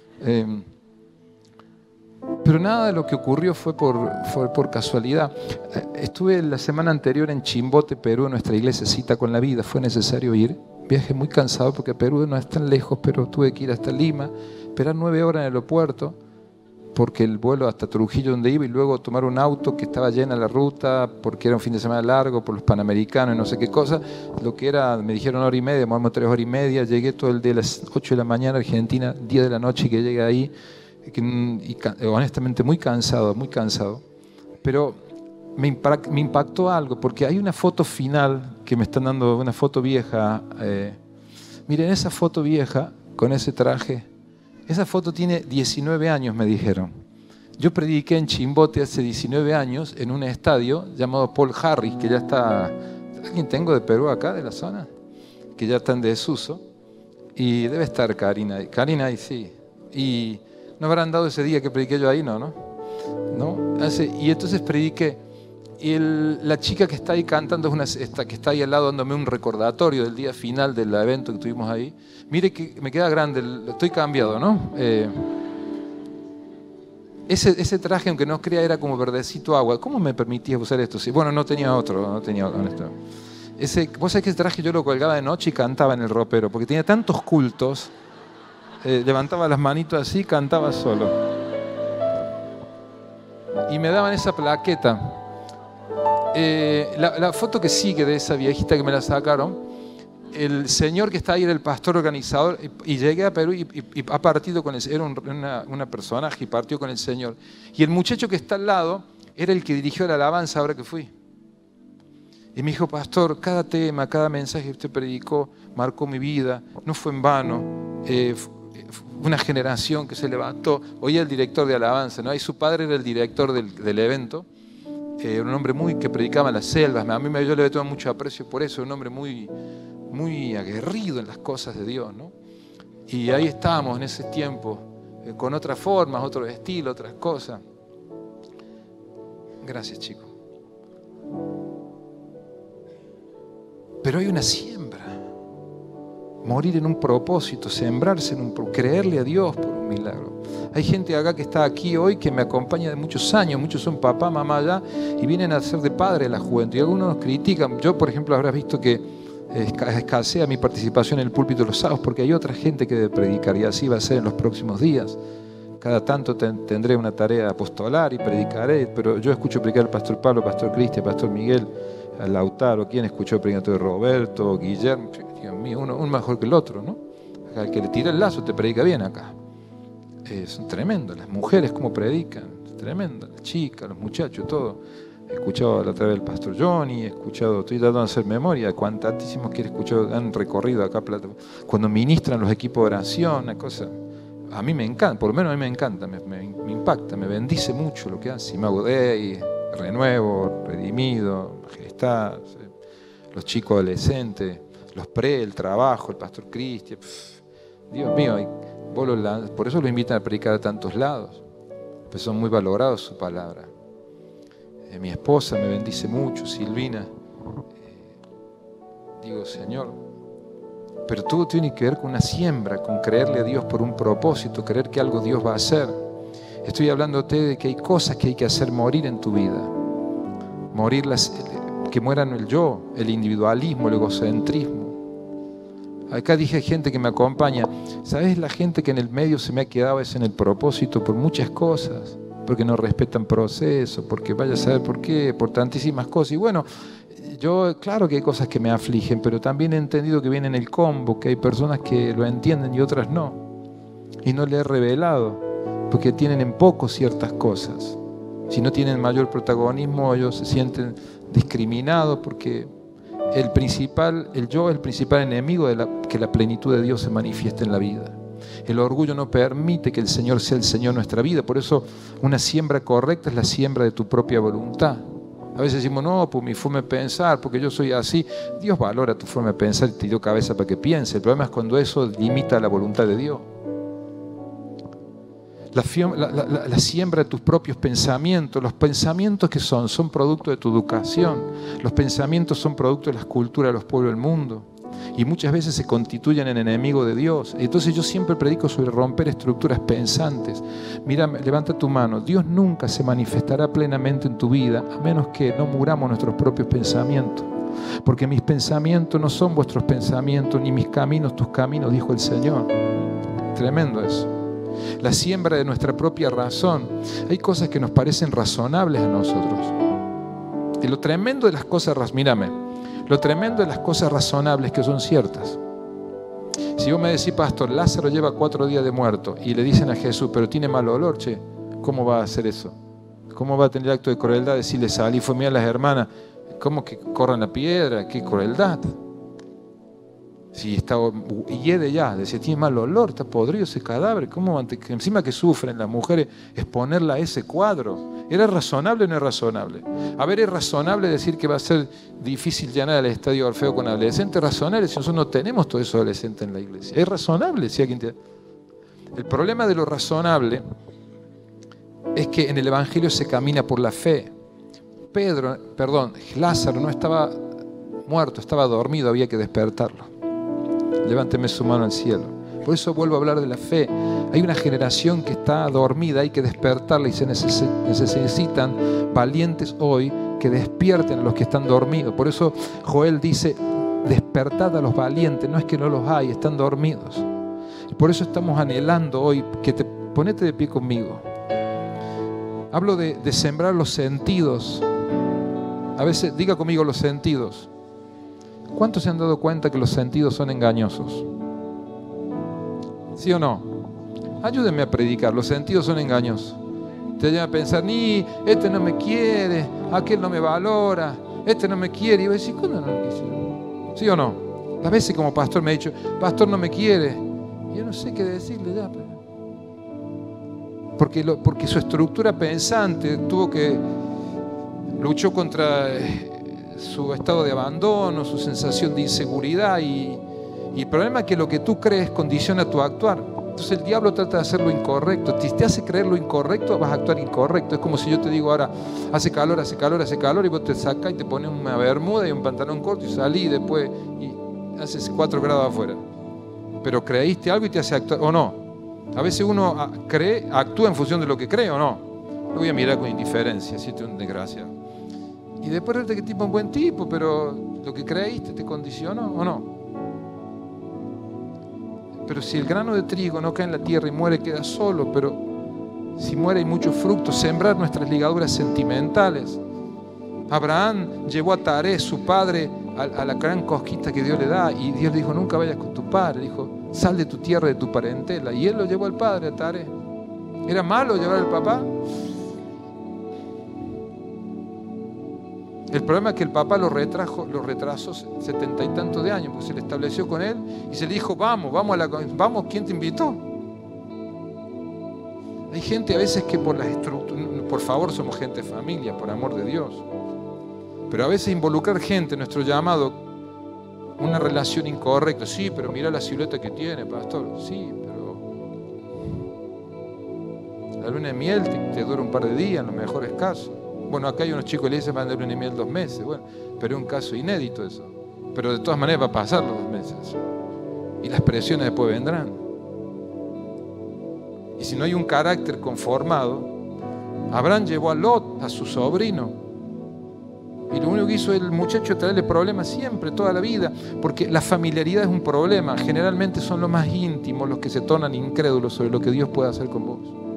Pero nada de lo que ocurrió fue por casualidad. Estuve la semana anterior en Chimbote, Perú, en nuestra iglesia Cita con la Vida. Fue necesario ir. Viaje muy cansado porque Perú no es tan lejos, pero tuve que ir hasta Lima, esperar 9 horas en el aeropuerto, porque el vuelo hasta Trujillo donde iba, y luego tomar un auto que estaba llena la ruta, porque era un fin de semana largo, por los Panamericanos y no sé qué cosa. Lo que era, me dijeron 1 hora y media, más o menos 3 horas y media. Llegué todo el día a las 8 de la mañana, Argentina, 10 de la noche que llegué ahí. Y honestamente muy cansado. Pero me impactó algo, porque hay una foto final que me están dando, una foto vieja. Miren, esa foto vieja, con ese traje, esa foto tiene 19 años, me dijeron. Yo prediqué en Chimbote hace 19 años en un estadio llamado Paul Harris, que ya está... ¿Alguien tengo de Perú acá, de la zona? Que ya está en desuso. Y debe estar Karina ahí, sí. Y no habrán dado ese día que prediqué yo ahí, ¿no? Y entonces prediqué. Y la chica que está ahí cantando que está ahí al lado dándome un recordatorio del día final del evento que tuvimos ahí. Mire que me queda grande, estoy cambiado, ¿no? Ese traje, aunque no crea, era como verdecito agua. ¿Cómo me permitías usar esto? Sí, bueno, no tenía otro. Vos sabés que ese traje yo lo colgaba de noche y cantaba en el ropero, porque tenía tantos cultos. Levantaba las manitos así, cantaba solo. Y me daban esa plaqueta. La foto que sigue de esa viejita que me la sacaron, el señor que está ahí era el pastor organizador y llegué a Perú y ha partido con él. Era una personaje y partió con el Señor. Y el muchacho que está al lado era el que dirigió la alabanza ahora que fui. Y me dijo, pastor, cada tema, cada mensaje que usted predicó marcó mi vida, no fue en vano. Una generación que se levantó. Oía el director de alabanza, ¿no? Y su padre era el director del evento. Un hombre que predicaba en las selvas. Yo le tomado mucho aprecio por eso. Un hombre muy aguerrido en las cosas de Dios, ¿no? Y ahí estábamos en ese tiempo, con otras formas, otro estilo, otras cosas. Gracias, chicos. Pero hay una siembra. Morir en un propósito, sembrarse creerle a Dios por un milagro. Hay gente acá que está aquí hoy que me acompaña de muchos años, muchos son papá, mamá ya, y vienen a ser de padre de la juventud. Y algunos nos critican. Yo, por ejemplo, habrás visto que escasea mi participación en el púlpito los sábados porque hay otra gente que debe predicar, y así va a ser en los próximos días. Cada tanto tendré una tarea apostolar y predicaré, pero yo escucho predicar al pastor Pablo, al pastor Cristian, al pastor Miguel, al Lautaro. ¿Quién escuchó predicar de Roberto, Guillermo? Dios mío, uno mejor que el otro, ¿no? Al que le tira el lazo te predica bien acá. Son tremendos, las mujeres cómo predican, tremendo, las chicas, los muchachos, todo. He escuchado a través del pastor Johnny, estoy tratando de hacer memoria de cuantísimos que he escuchado, han recorrido acá, cuando ministran los equipos de oración, una cosa. A mí me encanta, por lo menos a mí me encanta, me impacta, me bendice mucho lo que hace. Imago Dei, Renuevo, Redimido, Majestad, los chicos adolescentes, los el trabajo, el pastor Cristian. Dios mío, por eso lo invitan a predicar a tantos lados, pues son muy valorados su palabra. Mi esposa me bendice mucho, Silvina. Digo, Señor, pero todo tiene que ver con una siembra, con creerle a Dios por un propósito, creer que algo Dios va a hacer. Estoy hablándote de que hay cosas que hay que hacer morir en tu vida. Que mueran el yo, el individualismo, el egocentrismo. Acá dije gente que me acompaña. ¿Sabes? La gente que en el medio se me ha quedado es en el propósito por muchas cosas. Porque no respetan procesos, porque vaya a saber por qué, por tantísimas cosas. Y bueno, yo claro que hay cosas que me afligen, pero también he entendido que viene en el combo, que hay personas que lo entienden y otras no. Y no le he revelado, porque tienen en poco ciertas cosas. Si no tienen mayor protagonismo, ellos se sienten discriminados porque el yo es el principal enemigo de que la plenitud de Dios se manifieste en la vida. El orgullo no permite que el Señor sea el Señor de nuestra vida. Por eso una siembra correcta es la siembra de tu propia voluntad. A veces decimos, no, pues mi forma de pensar, porque yo soy así. Dios valora tu forma de pensar y te dio cabeza para que piense. El problema es cuando eso limita la voluntad de Dios. La siembra de tus propios pensamientos. Los pensamientos que son producto de tu educación. Los pensamientos son producto de las culturas de los pueblos del mundo. Y muchas veces se constituyen en enemigos de Dios. Entonces yo siempre predico sobre romper estructuras pensantes. Mira, levanta tu mano. Dios nunca se manifestará plenamente en tu vida a menos que no muramos nuestros propios pensamientos. Porque mis pensamientos no son vuestros pensamientos, ni mis caminos tus caminos, dijo el Señor. Tremendo eso. La siembra de nuestra propia razón. Hay cosas que nos parecen razonables a nosotros. Y lo tremendo de las cosas, mírame. Lo tremendo de las cosas razonables que son ciertas. Si vos me decís, pastor, Lázaro lleva 4 días de muerto y le dicen a Jesús, pero tiene mal olor, che, ¿cómo va a hacer eso? ¿Cómo va a tener acto de crueldad? Decirle, salí, fue mía a las hermanas, ¿cómo que corran la piedra? ¿Qué crueldad? Si está hiede ya, decía, tiene mal olor, está podrido ese cadáver, ¿cómo encima que sufren las mujeres exponerla a ese cuadro? ¿Era razonable o no es razonable? A ver, ¿es razonable decir que va a ser difícil llenar el estadio Orfeo con adolescentes? ¿Razonable si nosotros no tenemos todo eso adolescente en la iglesia? ¿Es razonable? Si alguien El problema de lo razonable es que en el Evangelio se camina por la fe. Lázaro no estaba muerto, estaba dormido, había que despertarlo. Levánteme su mano al cielo. Por eso vuelvo a hablar de la fe. Hay una generación que está dormida, hay que despertarla y se necesitan valientes hoy que despierten a los que están dormidos. Por eso Joel dice, despertad a los valientes, no es que no los hay, están dormidos. Y por eso estamos anhelando hoy ponete de pie conmigo. Hablo de sembrar los sentidos. A veces, diga conmigo los sentidos. ¿Cuántos se han dado cuenta que los sentidos son engañosos? ¿Sí o no? Ayúdenme a predicar, los sentidos son engañosos. Te llevan a pensar, ni, este no me quiere, aquel no me valora, este no me quiere. Y voy a decir, ¿cuándo no me quiere? ¿Sí o no? Las veces como pastor me ha dicho, pastor no me quiere. Y yo no sé qué decirle ya. Porque su estructura pensante luchó contra su estado de abandono, su sensación de inseguridad. Y el problema es que lo que tú crees condiciona tu actuar. Entonces el diablo trata de hacer lo incorrecto. Si te hace creer lo incorrecto, vas a actuar incorrecto. Es como si yo te digo ahora, hace calor, y vos te sacas y te pones una bermuda y un pantalón corto y salís y después haces 4 grados afuera. Pero creíste algo y te hace actuar, ¿o no? A veces uno actúa en función de lo que cree, ¿o no? Lo voy a mirar con indiferencia, si este es un desgraciado. Y después resulta que el tipo es un buen tipo, pero lo que creíste te condicionó, ¿o no? Pero si el grano de trigo no cae en la tierra y muere, queda solo. Pero si muere hay mucho fruto. Sembrar nuestras ligaduras sentimentales. Abraham llevó a Taré, su padre, a la gran cosquita que Dios le da. Y Dios le dijo, nunca vayas con tu padre. Dijo, sal de tu tierra, de tu parentela. Y él lo llevó al padre, a Taré. ¿Era malo llevar al papá? El problema es que el papá lo retrasó 70 y tantos de años, porque se le estableció con él y se le dijo, vamos, ¿quién te invitó? Hay gente a veces que por las estructuras, por favor, somos gente de familia, por amor de Dios. Pero a veces involucrar gente en nuestro llamado, una relación incorrecta. Sí, pero mira la silueta que tiene, pastor. Sí, pero la luna de miel te dura un par de días, en los mejores casos. Bueno, acá hay unos chicos que le dicen van de luna de miel 2 meses. Bueno, pero es un caso inédito eso. Pero de todas maneras va a pasar los 2 meses. Y las presiones después vendrán. Y si no hay un carácter conformado, Abraham llevó a Lot, a su sobrino. Y lo único que hizo el muchacho es traerle problemas siempre, toda la vida. Porque la familiaridad es un problema. Generalmente son los más íntimos los que se tornan incrédulos sobre lo que Dios puede hacer con vos.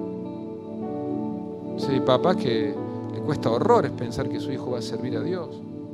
Sí, papá que le cuesta horrores pensar que su hijo va a servir a Dios.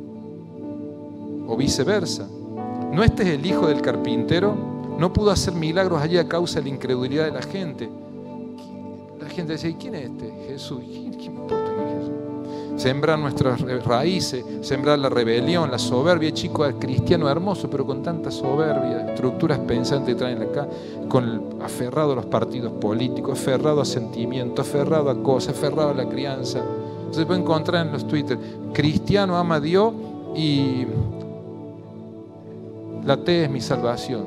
O viceversa. ¿No este es el hijo del carpintero? No pudo hacer milagros allí a causa de la incredulidad de la gente. La gente decía, ¿y quién es este? Jesús. ¿Qué importa quién es Jesús? Sembrar nuestras raíces, sembrar la rebelión, la soberbia. El chico es cristiano hermoso, pero con tanta soberbia, estructuras pensantes traen acá, aferrado a los partidos políticos, aferrado a sentimientos, aferrado a cosas, aferrado a la crianza. Se puede encontrar en los Twitter, cristiano ama a Dios y la T es mi salvación.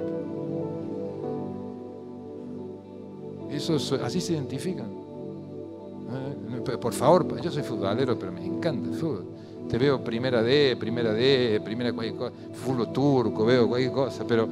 Así se identifican. Por favor, yo soy futbolero, pero me encanta el fútbol. Te veo primera D, cualquier cosa, fútbol turco, veo cualquier cosa, pero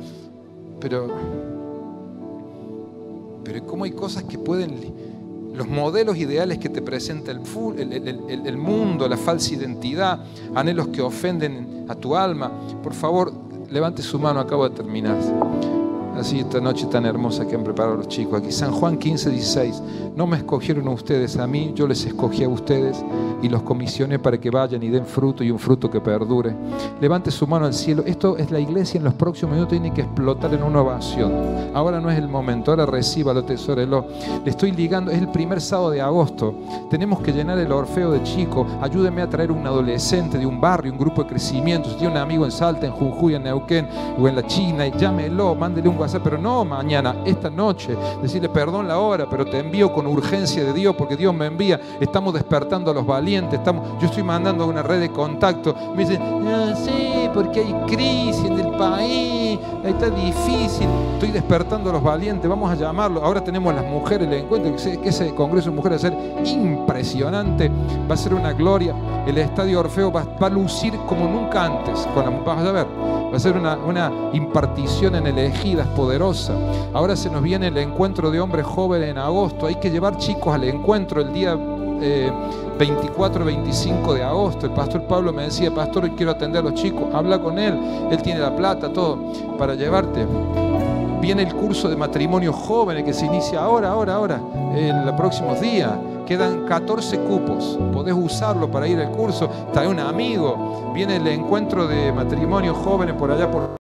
¿cómo hay cosas que pueden... Los modelos ideales que te presenta el mundo, la falsa identidad, anhelos que ofenden a tu alma. Por favor, levante su mano, acabo de terminar. Así esta noche tan hermosa que han preparado los chicos aquí. San Juan 15:16. No me escogieron a ustedes a mí, yo les escogí a ustedes y los comisioné para que vayan y den fruto y un fruto que perdure. Levante su mano al cielo. Esto es la iglesia, en los próximos minutos tiene que explotar en una ovación. Ahora no es el momento, ahora recíbalo, tesórelo. Le estoy ligando, es el primer sábado de agosto. Tenemos que llenar el Orfeo de chicos. Ayúdeme a traer un adolescente de un barrio, un grupo de crecimiento. Si tiene un amigo en Salta, en Jujuy, en Neuquén o en la China, llámelo, mándele un WhatsApp, pero no mañana, esta noche. Decirle, perdón la hora, pero te envío con urgencia de Dios, porque Dios me envía. Estamos despertando a los valientes. Yo estoy mandando una red de contacto. Me dicen, no sé, porque hay crisis en el país, está difícil. Estoy despertando a los valientes, vamos a llamarlo. Ahora tenemos a las mujeres, les encuentro que ese congreso de mujeres va a ser impresionante, va a ser una gloria. El Estadio Orfeo va a lucir como nunca antes. Vas a ver, va a ser una impartición en elegidas poderosa. Ahora se nos viene el encuentro de hombres jóvenes en agosto. Hay que llevar chicos al encuentro el día 24-25 de agosto. El pastor Pablo me decía, pastor, hoy quiero atender a los chicos. Habla con él, él tiene la plata, todo, para llevarte. Viene el curso de matrimonio jóvenes que se inicia ahora, en los próximos días. Quedan 14 cupos. Podés usarlo para ir al curso. Trae un amigo. Viene el encuentro de matrimonio jóvenes por allá por